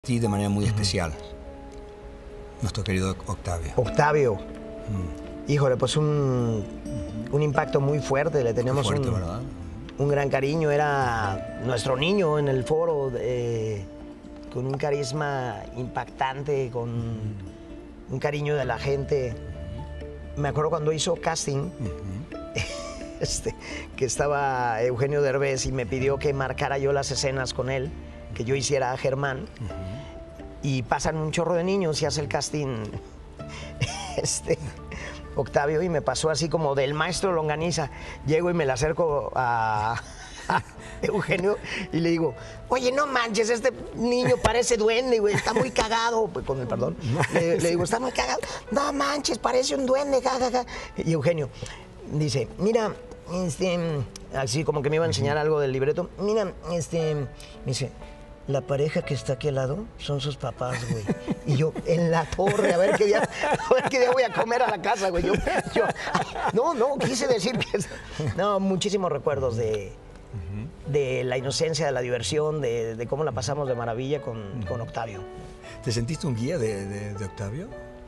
ti de manera muy especial, nuestro querido Octavio. Octavio. Híjole, pues un impacto muy fuerte. Le tenemos un gran cariño. Era nuestro niño en el foro, con un carisma impactante, con un cariño de la gente. Me acuerdo cuando hizo casting, que estaba Eugenio Derbez y me pidió que marcara yo las escenas con él, que yo hiciera a Germán. Y pasan un chorro de niños y hace el casting Octavio, y me pasó así como del maestro Longaniza. Llego y me le acerco a Eugenio y le digo, oye, no manches, este niño parece duende, güey, está muy cagado. Pues, con el perdón, le digo, está muy cagado. No manches, parece un duende, jajaja. Y Eugenio dice, mira, así como que me iba a enseñar algo del libreto. Mira, me dice, la pareja que está aquí al lado son sus papás, güey. Y yo, en la torre, a ver qué día voy a comer a la casa, güey. No, quise decir que... No, muchísimos recuerdos de la inocencia, de la diversión, de cómo la pasamos de maravilla con Octavio. ¿Te sentiste un guía de Octavio?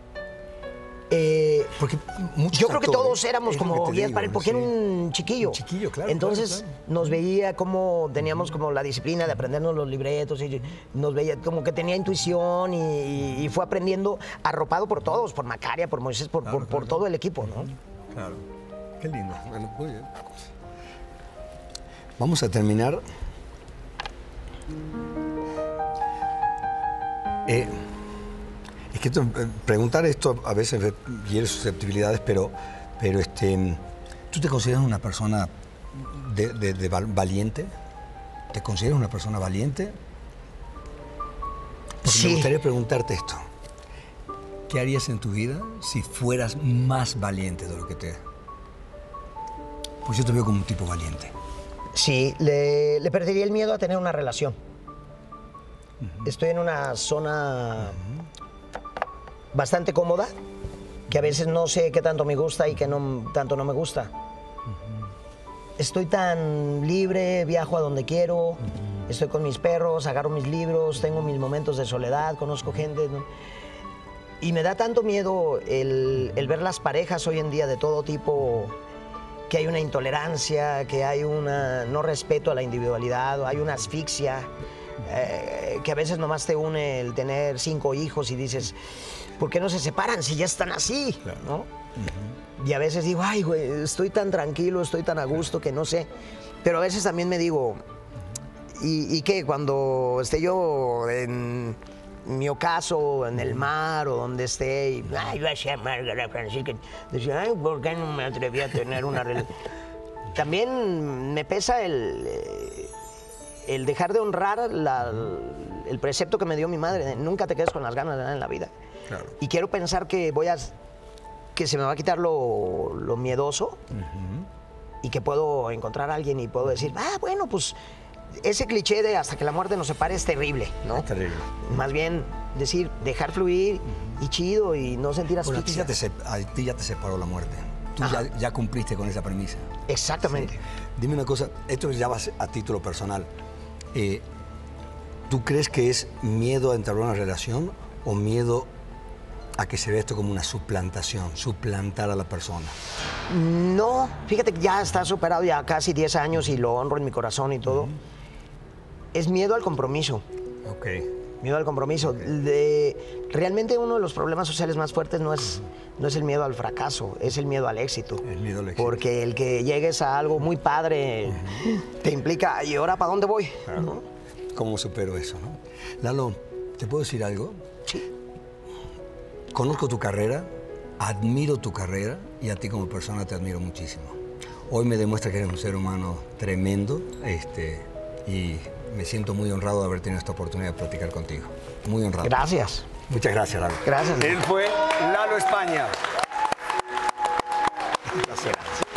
Porque yo creo que todos éramos como guías para él, porque era un chiquillo. Un chiquillo, claro. Entonces nos veía como teníamos como la disciplina de aprendernos los libretos, y nos veía como que tenía intuición y fue aprendiendo arropado por todos, por Macaria, por Moisés, por todo el equipo, ¿no? Claro. Qué lindo. Bueno, muy bien. Vamos a terminar. Es que preguntar esto a veces hiere susceptibilidades, pero ¿tú te consideras una persona valiente? ¿Te consideras una persona valiente? Porque sí. Me gustaría preguntarte esto. ¿Qué harías en tu vida si fueras más valiente de lo que te... Pues yo te veo como un tipo valiente. Sí, le perdería el miedo a tener una relación. Estoy en una zona bastante cómoda, que a veces no sé qué tanto me gusta y qué tanto no me gusta. Estoy tan libre, viajo a donde quiero, estoy con mis perros, agarro mis libros, tengo mis momentos de soledad, conozco gente, ¿no? Y me da tanto miedo el ver las parejas hoy en día de todo tipo, que hay una intolerancia, que hay un no respeto a la individualidad, hay una asfixia, que a veces nomás te une el tener 5 hijos y dices, ¿por qué no se separan si ya están así? Claro. ¿No? Y a veces digo, ay, güey, estoy tan tranquilo, estoy tan a gusto que no sé. Pero a veces también me digo, ¿y qué? Cuando esté yo en mi ocaso, en el mar o donde esté, y yo hacía Margarita Francisca, decía, ay, ¿por qué no me atreví a tener una relación? También me pesa el dejar de honrar el precepto que me dio mi madre, nunca te quedes con las ganas de nada en la vida. Claro. Y quiero pensar que que se me va a quitar lo miedoso y que puedo encontrar a alguien y puedo decir, bueno, pues ese cliché de hasta que la muerte nos separe es terrible, ¿no? Es terrible. Más bien decir, dejar fluir y chido y no sentir asfixia. A ti ya te separó la muerte. Tú ya cumpliste con esa premisa. Exactamente. Sí. Dime una cosa, esto ya va a título personal. ¿Tú crees que es miedo a entablar una relación o miedo a que se vea esto como una suplantación, suplantar a la persona? No, fíjate que ya está superado ya casi 10 años y lo honro en mi corazón y todo. Es miedo al compromiso. Ok. Miedo al compromiso. Realmente uno de los problemas sociales más fuertes no es el miedo al fracaso, es el miedo al éxito. El miedo al éxito. Porque el que llegues a algo muy padre te implica, ¿y ahora para dónde voy? Claro. ¿No? ¿Cómo supero eso, no? Lalo, ¿te puedo decir algo? Sí. Conozco tu carrera, admiro tu carrera y a ti como persona te admiro muchísimo. Hoy me demuestra que eres un ser humano tremendo y me siento muy honrado de haber tenido esta oportunidad de platicar contigo. Muy honrado. Gracias. Muchas gracias, Lalo. Gracias. Él fue Lalo España. Gracias.